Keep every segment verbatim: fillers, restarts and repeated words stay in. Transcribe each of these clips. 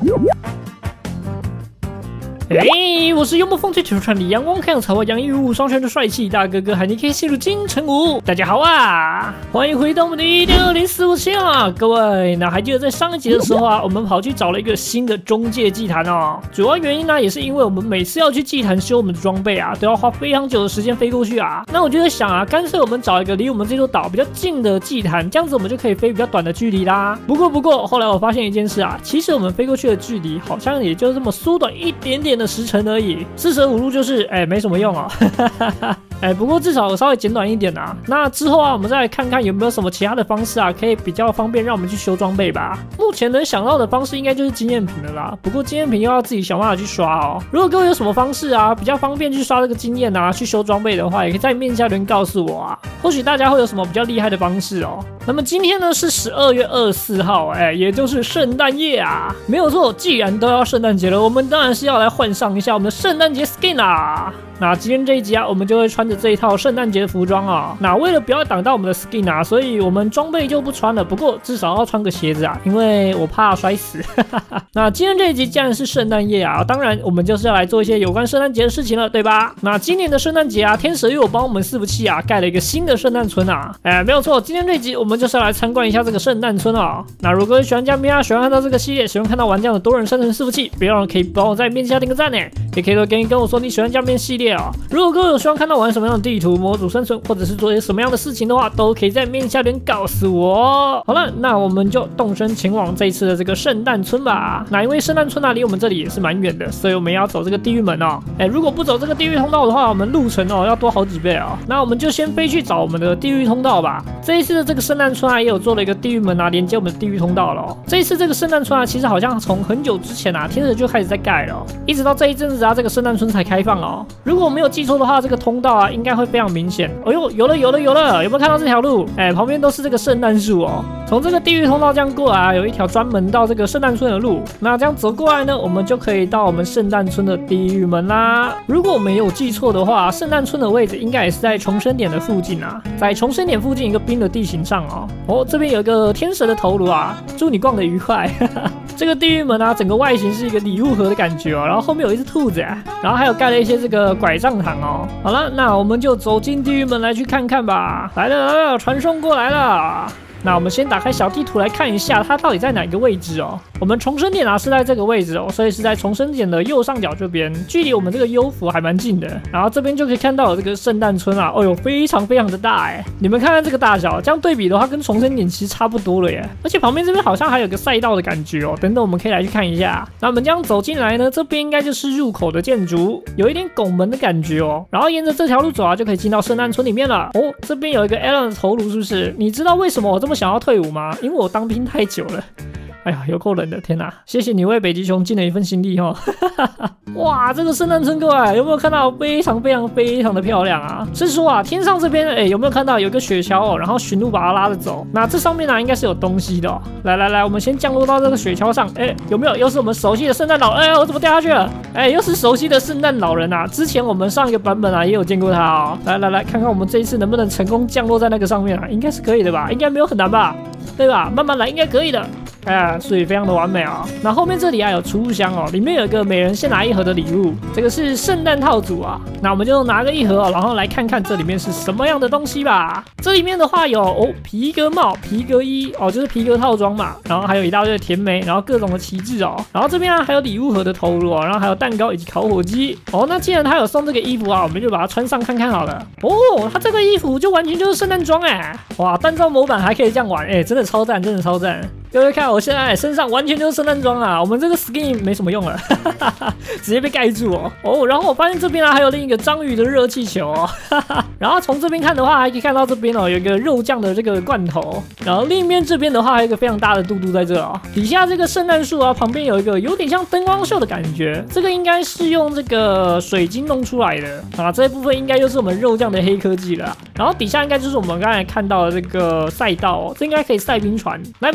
哎，我是幽默风趣、铁穿里阳光开朗、才华洋溢物双全的帅气大哥哥海尼 K 进入金城武，大家好啊！欢迎回到我们的一点二零四五七啊，各位，那还记得在上一集的时候啊，我们跑去找了一个新的中介祭坛哦。主要原因呢，也是因为我们每次要去祭坛修我们的装备啊，都要花非常久的时间飞过去啊。那我就在想啊，干脆我们找一个离我们这座岛比较近的祭坛，这样子我们就可以飞比较短的距离啦。不过不过，后来我发现一件事啊，其实我们飞过去的距离好像也就这么缩短一点点的时程而已，四舍五入就是哎没什么用哦。哎，不过至少稍微简短一点啊。那之后啊，我们再来看看有没有什么其他的方式啊，可以比较方便让我们去修装备吧。目前能想到的方式应该就是经验品了啦。不过经验品又要自己想办法去刷哦。如果各位有什么方式啊，比较方便去刷这个经验啊，去修装备的话，也可以在面下留言告诉我啊。或许大家会有什么比较厉害的方式哦。那么今天呢是十二月二十四号，哎，也就是圣诞夜啊。没有错，既然都要圣诞节了，我们当然是要来换上一下我们的圣诞节 skin 啊。那今天这一集啊，我们就会穿着这一套圣诞节的服装啊。那为了不要挡到我们的 skin 啊，所以我们装备就不穿了。不过至少要穿个鞋子啊，因为我怕摔死。那今天这一集既然是圣诞夜啊，当然我们就是要来做一些有关圣诞节的事情了，对吧？那今年的圣诞节啊，天蛇又有帮我们伺服器啊盖了一个新的圣诞村啊。哎，没有错，今天这一集我们就是要来参观一下这个圣诞村啊。那如果喜欢这样啊，喜欢看到这个系列，喜欢看到玩这样的多人生存伺服器，别忘了可以帮我在面下点个赞呢，也可以留言跟我说你喜欢这样系列啊。如果各位有希望看到玩什么样的地图、模组生存，或者是做些什么样的事情的话，都可以在面下边告诉我。好了，那我们就动身前往这一次的这个圣诞村吧。那因为圣诞村啊离我们这里也是蛮远的，所以我们要走这个地狱门哦。哎，如果不走这个地狱通道的话，我们路程哦要多好几倍哦。那我们就先飞去找我们的地狱通道吧。这一次的这个圣诞村啊也有做了一个地狱门啊，连接我们的地狱通道了哦。这一次这个圣诞村啊，其实好像从很久之前啊，天使就开始在盖了哦，一直到这一阵子啊，这个圣诞村才开放哦。如果我没有记错的话，这个通道啊应该会非常明显。哎呦，有了有了有了，有没有看到这条路？哎，旁边都是这个圣诞树哦。从这个地狱通道这样过来啊，有一条专门到这个圣诞村的路。那这样走过来呢，我们就可以到我们圣诞村的地狱门啦。如果我没有记错的话，圣诞村的位置应该也是在重生点的附近啊，在重生点附近一个冰的地形上哦。哦，这边有一个天蛇的头颅啊，祝你逛得愉快。这个地狱门啊，整个外形是一个礼物盒的感觉哦，然后后面有一只兔子啊，然后还有盖了一些这个拐杖糖哦。好了，那我们就走进地狱门来去看看吧。来了来了，传送过来了。那我们先打开小地图来看一下，它到底在哪个位置哦？我们重生点啊是在这个位置哦，所以是在重生点的右上角这边，距离我们这个幽浮还蛮近的。然后这边就可以看到有这个圣诞村啊，哦哟，非常非常的大哎！你们看看这个大小，这样对比的话，跟重生点其实差不多了耶。而且旁边这边好像还有个赛道的感觉哦，等等我们可以来去看一下。那我们这样走进来呢，这边应该就是入口的建筑，有一点拱门的感觉哦。然后沿着这条路走啊，就可以进到圣诞村里面了。哦，这边有一个 Alan 的头颅，是不是？你知道为什么我这么想要退伍吗？因为我当兵太久了。哎呀，有够冷的，天哪！谢谢你为北极熊尽了一份心力哦。哇，这个圣诞村各位有没有看到非常非常非常的漂亮啊？是说啊，天上这边哎有没有看到有个雪橇哦，然后驯鹿把它拉着走？那这上面呢、啊、应该是有东西的哦。来来来，我们先降落到这个雪橇上。哎，有没有？又是我们熟悉的圣诞老？哎，我怎么掉下去了？哎，又是熟悉的圣诞老人啊！之前我们上一个版本啊也有见过他哦。来来来，看看我们这一次能不能成功降落在那个上面啊？应该是可以的吧？应该没有很难吧？对吧？慢慢来，应该可以的。哎，所以非常的完美啊！那后面这里啊有储物箱哦，里面有一个每人先拿一盒的礼物，这个是圣诞套组啊。那我们就拿个一盒、哦，然后来看看这里面是什么样的东西吧。这里面的话有哦皮革帽、皮革衣哦，就是皮革套装嘛。然后还有一大堆的甜梅，然后各种的旗帜哦。然后这边啊还有礼物盒的头颅哦，然后还有蛋糕以及烤火鸡哦。那既然他有送这个衣服啊，我们就把它穿上看看好了。哦，他这个衣服就完全就是圣诞装哎！哇，单照模板还可以这样玩哎，真的超赞，真的超赞！各位看，我现在身上完全就是圣诞装啊！我们这个 skin 没什么用了，直接被盖住哦。哦，然后我发现这边啊还有另一个章鱼的热气球哦。然后从这边看的话，还可以看到这边哦有一个肉酱的这个罐头。然后另一边这边的话，还有一个非常大的肚肚在这哦。底下这个圣诞树啊，旁边有一个有点像灯光秀的感觉，这个应该是用这个水晶弄出来的啊。这一部分应该就是我们肉酱的黑科技了。然后底下应该就是我们刚才看到的这个赛道哦，这应该可以赛冰船。来，有没有注意到？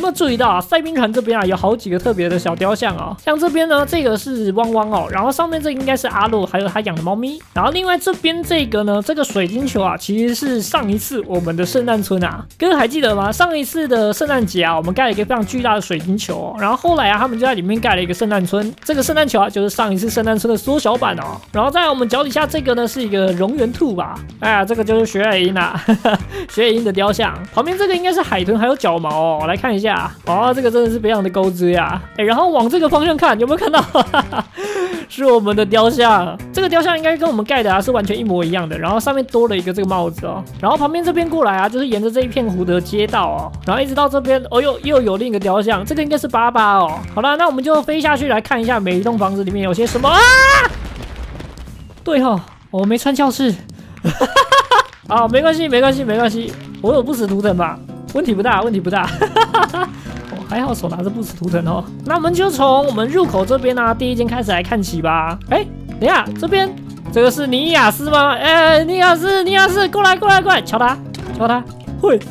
啊，赛兵船这边啊有好几个特别的小雕像哦，像这边呢，这个是汪汪哦，然后上面这应该是阿洛，还有他养的猫咪。然后另外这边这个呢，这个水晶球啊，其实是上一次我们的圣诞村啊，哥还记得吗？上一次的圣诞节啊，我们盖了一个非常巨大的水晶球哦，然后后来啊，他们就在里面盖了一个圣诞村。这个圣诞球啊，就是上一次圣诞村的缩小版哦。然后在我们脚底下这个呢，是一个蝾螈兔吧？哎呀，这个就是雪野鹰啊，雪野鹰的雕像。旁边这个应该是海豚，还有脚毛哦，来看一下。哦，这个真的是非常的钩织呀。哎，然后往这个方向看，有没有看到？是我们的雕像。这个雕像应该跟我们盖的啊是完全一模一样的。然后上面多了一个这个帽子哦。然后旁边这边过来啊，就是沿着这一片湖的街道哦，然后一直到这边，哦又又有另一个雕像，这个应该是巴巴哦。好了，那我们就飞下去来看一下每一栋房子里面有些什么啊？对哦，我没穿教室。啊，没关系，没关系，没关系，我有不死图腾吧，问题不大，问题不大。哦，还好手拿着不死图腾哦。那我们就从我们入口这边啊，第一间开始来看起吧。哎，等一下，这边这个是尼亚斯吗？哎，尼亚斯，尼亚斯，过来，过来，过来，敲他，敲他，会。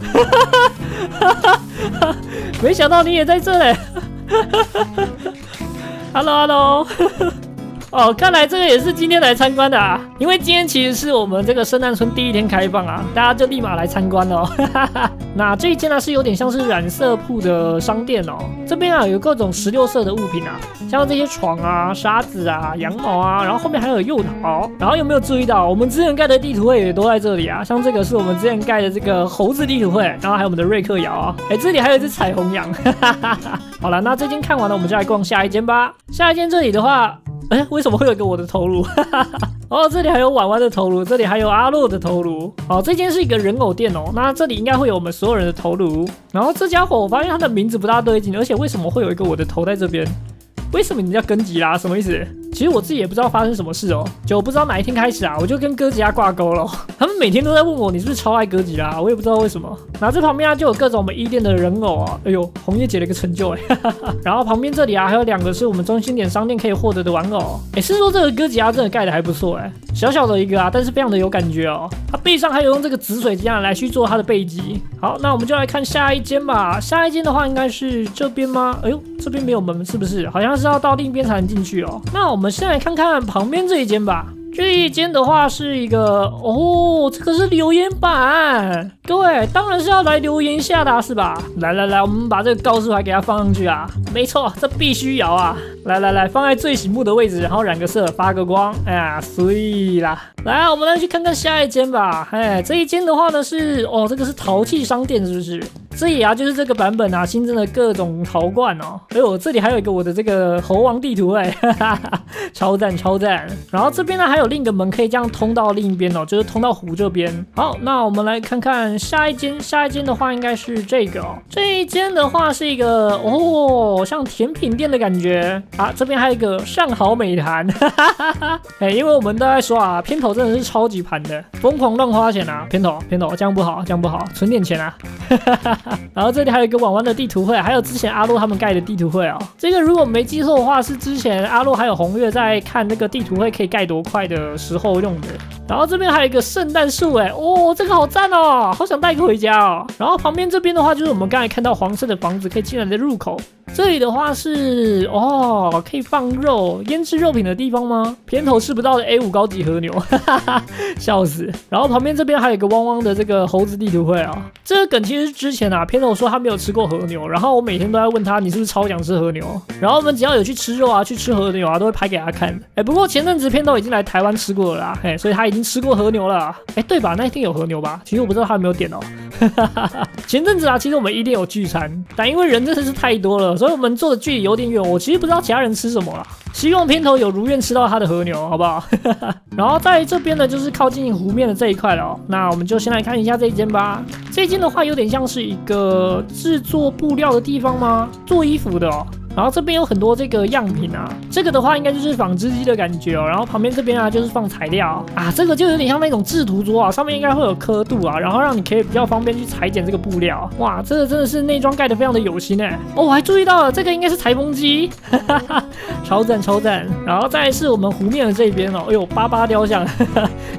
没想到你也在这嘞。Hello，Hello。哦，看来这个也是今天来参观的啊，因为今天其实是我们这个圣诞村第一天开放啊，大家就立马来参观了哦。那这一间呢是有点像是染色铺的商店哦，这边啊有各种十六色的物品啊，像这些床啊、沙子啊、羊毛啊，然后后面还有柚桃，然后有没有注意到我们之前盖的地图会也都在这里啊？像这个是我们之前盖的这个猴子地图会，然后还有我们的瑞克窑啊，哎，这里还有一只彩虹羊。好了，那这间看完了，我们就来逛下一间吧。下一间这里的话。哎，为什么会有一个我的头颅？哦，这里还有婉婉的头颅，这里还有阿洛的头颅。哦，这间是一个人偶店哦，那这里应该会有我们所有人的头颅。然后这家伙，我发现他的名字不大对劲，而且为什么会有一个我的头在这边？为什么你叫根吉拉？什么意思？其实我自己也不知道发生什么事哦，就我不知道哪一天开始啊，我就跟哥吉拉挂钩了。他们每天都在问我，你是不是超爱哥吉拉？我也不知道为什么。然后这旁边啊，就有各种我们一店的人偶啊。哎呦，红叶解了一个成就哎。然后旁边这里啊，还有两个是我们中心点商店可以获得的玩偶。哎，是说这个哥吉拉真的盖的还不错哎，小小的一个啊，但是非常的有感觉哦。它背上还有用这个紫水晶来去做它的背脊。好，那我们就来看下一间吧。下一间的话应该是这边吗？哎呦，这边没有门是不是？好像是要到另一边才能进去哦。那我们先来看看旁边这一间吧。这一间的话是一个哦，这个是留言板，各位当然是要来留言一下的、啊，是吧？来来来，我们把这个告示牌给它放上去啊，没错，这必须要啊！来来来，放在最醒目的位置，然后染个色，发个光，哎呀，碎啦！来，我们来去看看下一间吧。哎，这一间的话呢是哦，这个是陶器商店，是不是？这里啊就是这个版本啊新增的各种陶罐哦。哎呦，这里还有一个我的这个猴王地图哎，哈哈哈，超赞超赞！然后这边呢还有另一个门可以这样通到另一边哦，就是通到湖这边。好，那我们来看看下一间，下一间的话应该是这个哦。这一间的话是一个哦，像甜品店的感觉啊。这边还有一个上好美谈，哈哈哈哈。哎，因为我们都在说啊，片头真的是超级盘的，疯狂乱花钱啊，片头片头这样不好，这样不好，存点钱啊，哈哈哈哈。然后这里还有一个婉婉的地图会，还有之前阿洛他们盖的地图会哦。这个如果没记错的话，是之前阿洛还有红月在看那个地图会可以盖多快的时候用的。然后这边还有一个圣诞树哎，哦，这个好赞哦，好想带一个回家哦。然后旁边这边的话，就是我们刚才看到黄色的房子可以进来的入口。这里的话是哦，可以放肉、腌制肉品的地方吗？片头吃不到的 A 五 高级和牛，哈哈哈，笑死。然后旁边这边还有一个汪汪的这个猴子地图会啊、哦。这个梗其实是之前啊，片头说他没有吃过和牛，然后我每天都在问他你是不是超想吃和牛？然后我们只要有去吃肉啊、去吃和牛啊，都会拍给他看。哎，不过前阵子片头已经来台湾吃过了啦，哎，所以他已经吃过和牛了。哎，对吧？那一定有和牛吧？其实我不知道他有没有点哦。前阵子啊，其实我们一定有聚餐，但因为人真的是太多了，所以我们坐的距离有点远。我其实不知道其他人吃什么啦。希望片头有如愿吃到他的和牛，好不好？然后在这边呢，就是靠近湖面的这一块了、哦。那我们就先来看一下这一间吧。这一间的话，有点像是一个制作布料的地方吗？做衣服的哦。然后这边有很多这个样品啊，这个的话应该就是纺织机的感觉哦。然后旁边这边啊就是放材料啊，这个就有点像那种制图桌啊，上面应该会有刻度啊，然后让你可以比较方便去裁剪这个布料。哇，这个真的是内装盖得非常的有心哎。哦，我还注意到了，这个应该是裁缝机，哈哈哈，超赞超赞。然后再来是我们湖面的这边哦，哎呦，巴巴雕像，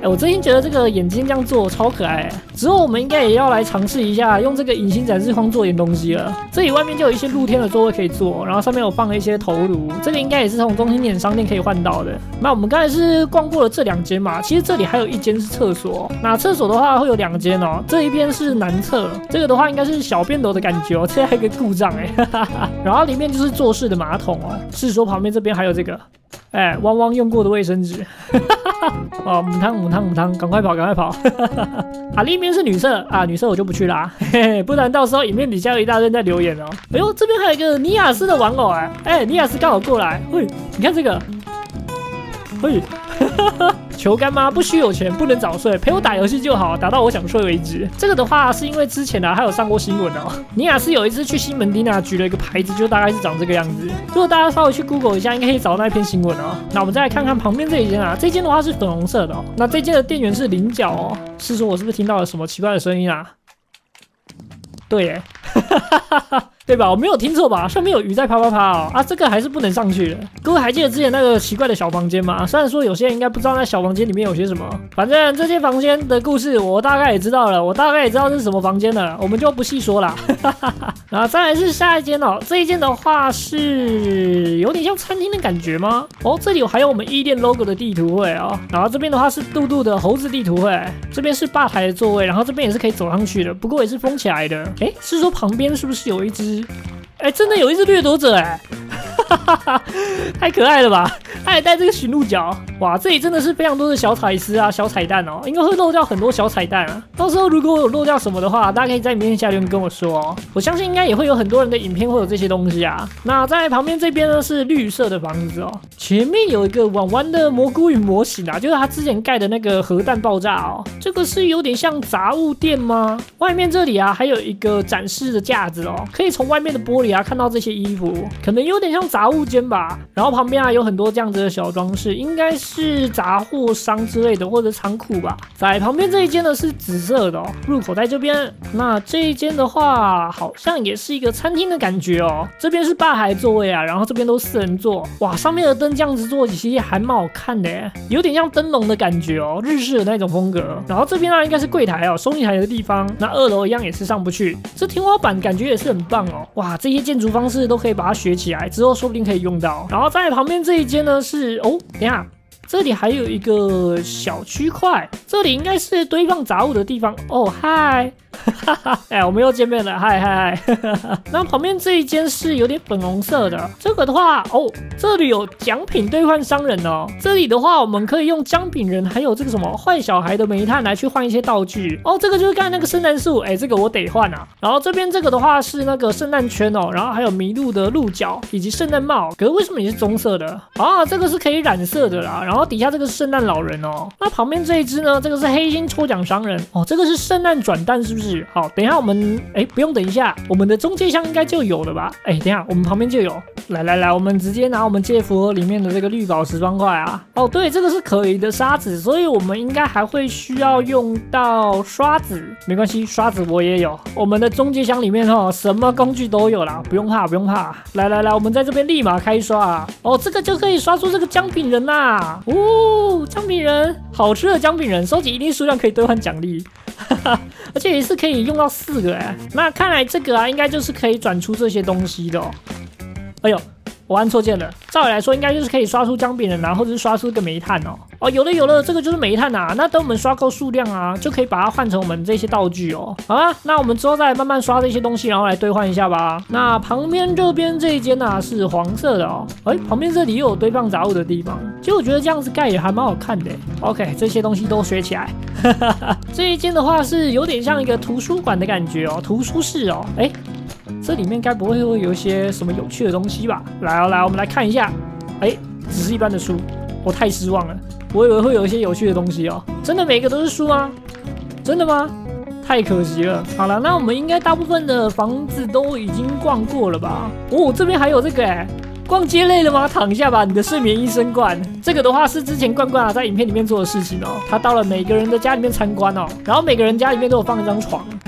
哎，我真心觉得这个眼睛这样做超可爱。之后我们应该也要来尝试一下，用这个隐形展示框做点东西了。这里外面就有一些露天的座位可以坐，然后上面有放了一些头颅，这个应该也是从中心点商店可以换到的。那我们刚才是逛过了这两间嘛，其实这里还有一间是厕所。那厕所的话会有两间哦，这一边是男厕，这个的话应该是小便斗的感觉哦，这还有一个故障哎，然后里面就是坐式的马桶哦，是说旁边这边还有这个。哎，汪汪用过的卫生纸，哦，母汤母汤母汤，赶快跑，赶快跑！啊，另一边是女厕啊，女厕我就不去啦，嘿嘿，不然到时候影片底下有一大堆在留言哦。哎呦，这边还有一个尼亚斯的玩偶哎，哎，尼亚斯刚好过来，喂，你看这个，喂。求干妈不需有钱，不能早睡，陪我打游戏就好，打到我想睡为止。这个的话是因为之前啊还有上过新闻哦，尼亚斯有一次去西门町啊举了一个牌子，就大概是长这个样子。如果大家稍微去 Google 一下，应该可以找到那篇新闻哦。那我们再来看看旁边这一间啊，这间的话是粉红色的哦。那这间的店员是菱角哦，是说我是不是听到了什么奇怪的声音啊？对耶。对吧？我没有听错吧？上面有鱼在啪啪啪哦！啊，这个还是不能上去的。各位还记得之前那个奇怪的小房间吗？虽然说有些人应该不知道那小房间里面有些什么，反正这间房间的故事我大概也知道了，我大概也知道这是什么房间了，我们就不细说了。然后再来是下一间哦，这一间的话是有点像餐厅的感觉吗？哦，这里有还有我们一店 logo 的地图会哦。然后这边的话是杜杜的猴子地图会，这边是吧台的座位，然后这边也是可以走上去的，不过也是封起来的。哎，是说旁边是不是有一只？哎，真的有一只掠夺者哎，太可爱了吧！他还带这个驯鹿角，哇，这里真的是非常多的小彩丝啊、小彩蛋哦，应该会漏掉很多小彩蛋啊。到时候如果有漏掉什么的话，大家可以在影片下留言跟我说哦。我相信应该也会有很多人的影片会有这些东西啊。那在旁边这边呢是绿色的房子哦，前面有一个弯弯的蘑菇云模型啊，就是他之前盖的那个核弹爆炸哦。这个是有点像杂物店吗？外面这里啊还有一个展示的架子哦，可以从外面的玻璃啊看到这些衣服，可能有点像杂物间吧。然后旁边啊有很多这样子的小装饰，应该是杂货商之类的或者仓库吧。在旁边这一间呢是紫色的哦，入口在这边。那这一间的话好像也是一个餐厅的感觉哦，这边是吧台座位啊，然后这边都四人座，哇，上面的灯这样子做其实还蛮好看的耶，有点像灯笼的感觉哦，日式的那种风格。然后这边啊应该是柜台哦，收银台的地方。那二楼一样也是上不去，这天花板感觉也是很棒哦，哇，这些建筑方式都可以把它学起来，之后说不定可以用到。然后在旁边这一间呢是哦，等一下。这里还有一个小区块，这里应该是堆放杂物的地方哦。嗨，哎，我们又见面了，嗨嗨嗨。那旁边这一间是有点粉红色的，这个的话哦，这里有奖品兑换商人哦。这里的话，我们可以用姜饼人还有这个什么坏小孩的煤炭来去换一些道具哦。这个就是刚才那个圣诞树，哎，这个我得换啊。然后这边这个的话是那个圣诞圈哦，然后还有麋鹿的鹿角以及圣诞帽。可是为什么也是棕色的啊？这个是可以染色的啦。然后底下这个是圣诞老人哦，那旁边这一只呢？这个是黑心抽奖商人哦，这个是圣诞转蛋是不是？好，等一下我们哎不用等一下，我们的中介箱应该就有了吧？哎，等一下我们旁边就有，来来来，我们直接拿我们借符盒里面的这个绿宝石方块啊。哦，对，这个是可疑的沙子，所以我们应该还会需要用到刷子，没关系，刷子我也有，我们的中介箱里面哦，什么工具都有啦，不用怕不用怕。来来来，我们在这边立马开刷啊。哦，这个就可以刷出这个姜饼人啦。哦，姜饼人，好吃的姜饼人，收集一定数量可以兑换奖励，而且也是可以用到四个哎。那看来这个啊，应该就是可以转出这些东西的哦。哎呦，我按错键了。照理来说，应该就是可以刷出姜饼人啊，或者是刷出一个煤炭哦。哦，有了有了，这个就是煤炭啊。那等我们刷够数量啊，就可以把它换成我们这些道具哦。好啊，那我们之后再慢慢刷这些东西，然后来兑换一下吧。那旁边这边这一间啊是黄色的哦。哎，旁边这里又有堆放杂物的地方。其实我觉得这样子盖也还蛮好看的。OK， 这些东西都学起来。这一间的话是有点像一个图书馆的感觉哦，图书室哦。哎。这里面该不会会有一些什么有趣的东西吧？来哦，来，我们来看一下。哎，只是一般的书，我太失望了。我以为会有一些有趣的东西哦。真的每个都是书吗？真的吗？太可惜了。好了，那我们应该大部分的房子都已经逛过了吧？哦，这边还有这个哎。逛街累了吗？躺一下吧，你的睡眠医生罐。这个的话是之前罐罐啊在影片里面做的事情哦。他到了每个人的家里面参观哦，然后每个人家里面都有放一张床，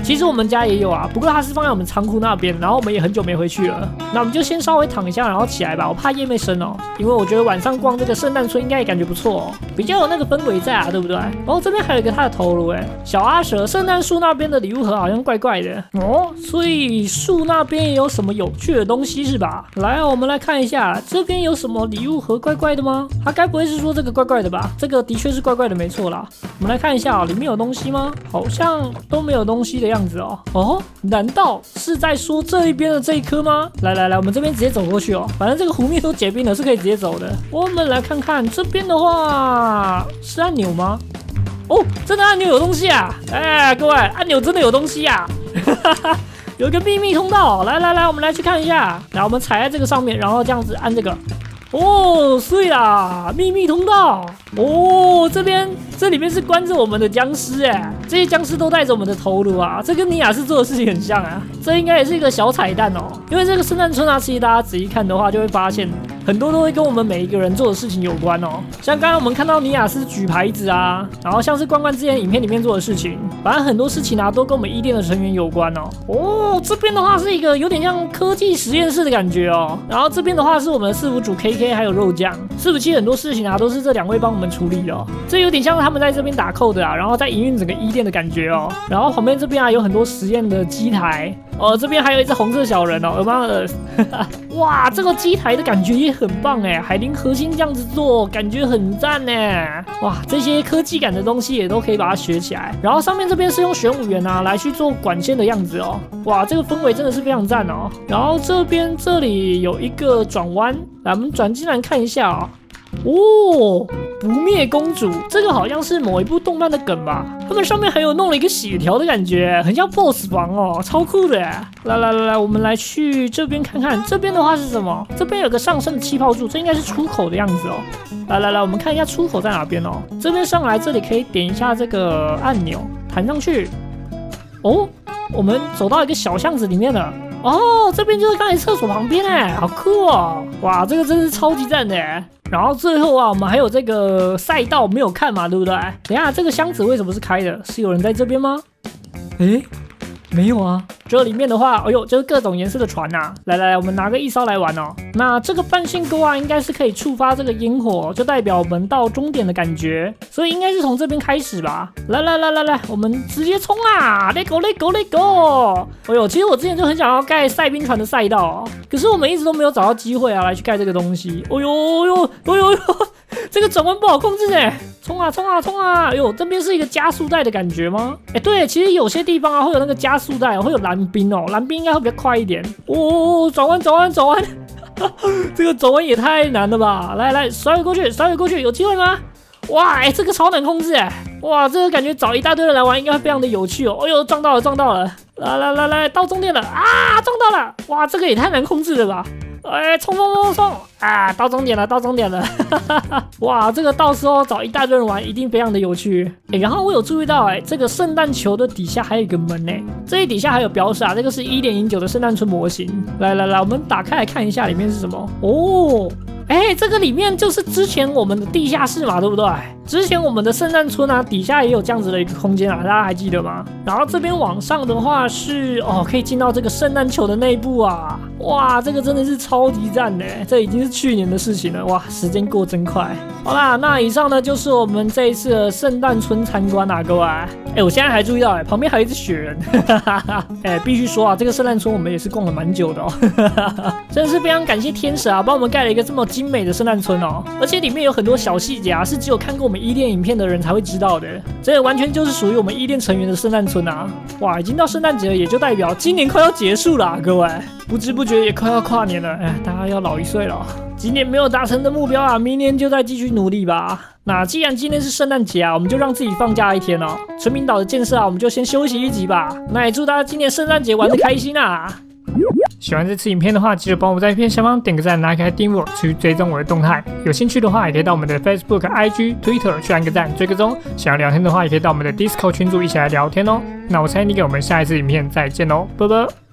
其实我们家也有啊，不过它是放在我们仓库那边，然后我们也很久没回去了。那我们就先稍微躺一下，然后起来吧。我怕夜妹生哦，因为我觉得晚上逛这个圣诞村应该也感觉不错哦，比较有那个氛围在啊，对不对？然后这边还有一个它的头颅哎，小阿蛇，圣诞树那边的礼物盒好像怪怪的哦，所以树那边也有什么有趣的东西是吧？来，我们来看一下这边有什么礼物盒怪怪的吗？它该不会是说这个怪怪的吧？这个的确是怪怪的，没错啦。我们来看一下啊、哦，里面有东西吗？好像都没有东西的样子哦。哦，难道是在说这一边的这一颗吗？来来来，我们这边直接走过去哦。反正这个湖面都结冰了，是可以直接走的。我们来看看这边的话，是按钮吗？哦，真的按钮有东西啊！哎，各位，按钮真的有东西啊！有一个秘密通道，来来来，我们来去看一下。来，我们踩在这个上面，然后这样子按这个。哦，碎啦！秘密通道哦，这边这里面是关着我们的僵尸哎，这些僵尸都带着我们的头颅啊，这跟尼亚斯做的事情很像啊，这应该也是一个小彩蛋哦。因为这个圣诞村啊，其实大家仔细看的话，就会发现很多都会跟我们每一个人做的事情有关哦。像刚刚我们看到尼亚斯举牌子啊，然后像是关关之前影片里面做的事情，反正很多事情啊都跟我们伊甸的成员有关哦。哦，这边的话是一个有点像科技实验室的感觉哦，然后这边的话是我们的伺服主 K K 还有肉酱，伺服器很多事情啊都是这两位帮我们处理的哦，这有点像是他们在这边打code啊，然后在营运整个伊甸的感觉哦。然后旁边这边啊有很多实验的机台哦，这边还有一只红色小人哦 ，Among Us， 哇，这个机台的感觉也很棒哎，海灵核心这样子做感觉很赞呢，哇，这些科技感的东西也都可以把它学起来。然后上面这边是用玄武岩啊来去做管线的样子哦，哇，这个氛围真的是非常赞哦。然后这边这里有一个转弯，来我们转进来看一下哦。哦，不灭公主，这个好像是某一部动漫的梗吧？他们上面还有弄了一个血条的感觉，很像 boss 房哦，超酷的。来来来来，我们来去这边看看，这边的话是什么？这边有个上升的气泡柱，这应该是出口的样子哦。来来来，我们看一下出口在哪边哦。这边上来，这里可以点一下这个按钮，弹上去。哦，我们走到一个小巷子里面了。哦，这边就是刚才厕所旁边哎，好酷哦！哇，这个真是超级赞的。然后最后啊，我们还有这个赛道没有看嘛，对不对？等一下这个箱子为什么是开的？是有人在这边吗？诶，没有啊。这里面的话，哎呦，就是各种颜色的船呐、啊。来来来，我们拿个一艘来玩哦。那这个半线钩啊，应该是可以触发这个烟火，就代表我们到终点的感觉。所以应该是从这边开始吧。来来来来来，我们直接冲啊 ！Let go let go let go！ 哎呦，其实我之前就很想要盖赛冰船的赛道哦，可是我们一直都没有找到机会啊，来去盖这个东西。哎呦哎呦哎呦哎呦！这个转弯不好控制哎，冲啊冲啊冲啊！哎呦，这边是一个加速带的感觉吗？哎，对，其实有些地方啊会有那个加速带，会有蓝冰哦，蓝冰应该会比较快一点。哦，转弯转弯转弯，这个转弯也太难了吧！来来，甩尾过去，甩尾过去，有机会吗？哇，哎，这个超难控制哎！哇，这个感觉找一大堆人来玩应该会非常的有趣哦。哎呦，撞到了撞到了！来来来来，到终点了啊！撞到了！哇，这个也太难控制了吧！哎，冲冲冲冲！啊，到终点了，到终点了！哇，这个到时候找一大堆人玩，一定非常的有趣。哎，然后我有注意到，哎，这个圣诞球的底下还有一个门呢，这里底下还有标示啊，这个是一点零九的圣诞村模型。来来来，我们打开来看一下里面是什么哦。哎，这个里面就是之前我们的地下室嘛，对不对？之前我们的圣诞村啊，底下也有这样子的一个空间啊，大家还记得吗？然后这边往上的话是哦，可以进到这个圣诞球的内部啊！哇，这个真的是超级赞的，这已经是去年的事情了，哇，时间过真快。好啦，那以上呢就是我们这一次的圣诞村参观啊，各位。哎，我现在还注意到，哎，旁边还有一只雪人，哎，必须说啊，这个圣诞村我们也是逛了蛮久的哦，真的是非常感谢天使啊，帮我们盖了一个这么精美的圣诞村哦，而且里面有很多小细节啊，是只有看过我们伊甸影片的人才会知道的，这完全就是属于我们伊甸成员的圣诞村啊！哇，已经到圣诞节了，也就代表今年快要结束了啊，各位，不知不觉也快要跨年了，哎，大家要老一岁了。今年没有达成的目标啊，明年就再继续努力吧。那既然今天是圣诞节啊，我们就让自己放假一天哦。村民岛的建设啊，我们就先休息一集吧。那也祝大家今年圣诞节玩得开心啊！喜欢这次影片的话，记得帮我在影片下方点个赞，拿开订阅去追踪我的动态。有兴趣的话，也可以到我们的 Facebook、I G、Twitter 去按个赞，追个踪。想要聊天的话，也可以到我们的 Discord 群组一起来聊天哦。那我猜你给我们下一次影片再见喽，拜拜。